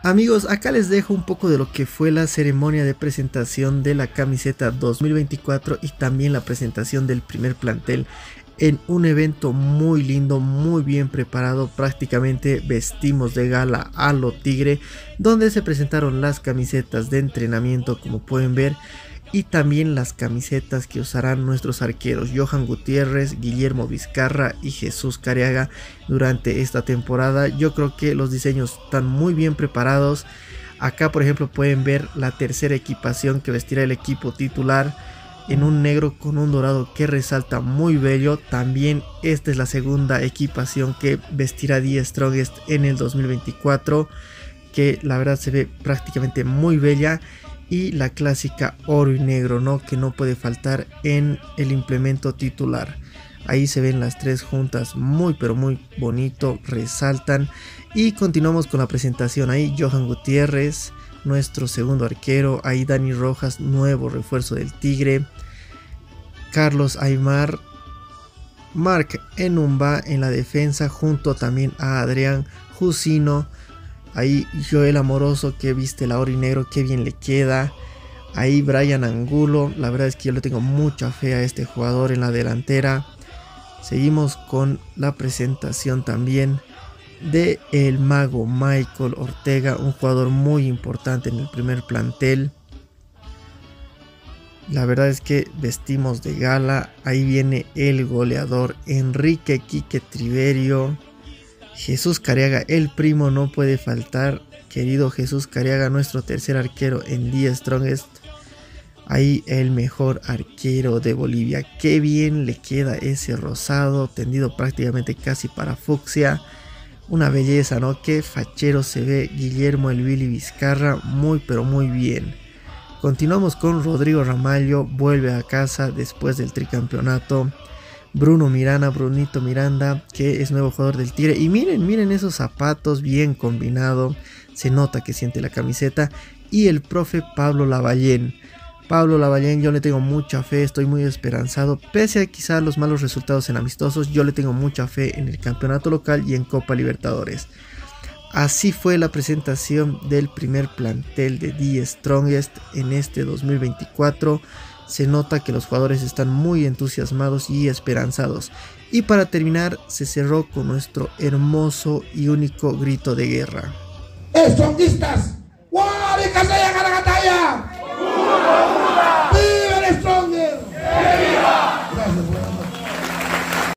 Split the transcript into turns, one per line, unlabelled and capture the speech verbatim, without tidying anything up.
Amigos, acá les dejo un poco de lo que fue la ceremonia de presentación de la camiseta dos mil veinticuatro y también la presentación del primer plantel en un evento muy lindo, muy bien preparado. Prácticamente vestimos de gala a lo tigre, donde se presentaron las camisetas de entrenamiento, como pueden ver, y también las camisetas que usarán nuestros arqueros Johan Gutiérrez, Guillermo Vizcarra y Jesús Careaga durante esta temporada. Yo creo que los diseños están muy bien preparados. Acá por ejemplo pueden ver la tercera equipación que vestirá el equipo titular, en un negro con un dorado que resalta muy bello. También esta es la segunda equipación que vestirá The Strongest en el dos mil veinticuatro, que la verdad se ve prácticamente muy bella. Y la clásica oro y negro, ¿no?, que no puede faltar en el implemento titular. Ahí se ven las tres juntas, muy pero muy bonito, resaltan. Y continuamos con la presentación. Ahí Johan Gutiérrez, nuestro segundo arquero. Ahí Dani Rojas, nuevo refuerzo del Tigre. Carlos Aymar, Marc Enumba en la defensa, junto también a Adrián Jusino. Ahí Joel Amoroso, que viste la oro y negro, que bien le queda. Ahí Brian Angulo, la verdad es que yo le tengo mucha fe a este jugador en la delantera. Seguimos con la presentación también de el mago Michael Ortega, un jugador muy importante en el primer plantel. La verdad es que vestimos de gala. Ahí viene el goleador Enrique Quique Triverio. Jesús Careaga, el primo, no puede faltar. Querido Jesús Careaga, nuestro tercer arquero en The Strongest. Ahí el mejor arquero de Bolivia. Qué bien le queda ese rosado, tendido prácticamente casi para fucsia. Una belleza, ¿no? Qué fachero se ve Guillermo el Billy Vizcarra. Muy pero muy bien. Continuamos con Rodrigo Ramallo. Vuelve a casa después del tricampeonato. Bruno Miranda, Brunito Miranda, que es nuevo jugador del Tigre. Y miren, miren esos zapatos, bien combinado. Se nota que siente la camiseta. Y el profe Pablo Lavallén. Pablo Lavallén, yo le tengo mucha fe, estoy muy esperanzado. Pese a quizás los malos resultados en amistosos, yo le tengo mucha fe en el campeonato local y en Copa Libertadores. Así fue la presentación del primer plantel de The Strongest en este dos mil veinticuatro. Se nota que los jugadores están muy entusiasmados y esperanzados. Y para terminar, se cerró con nuestro hermoso y único grito de guerra.
¡Estronguistas! ¡Guaricas de Yacaracataya!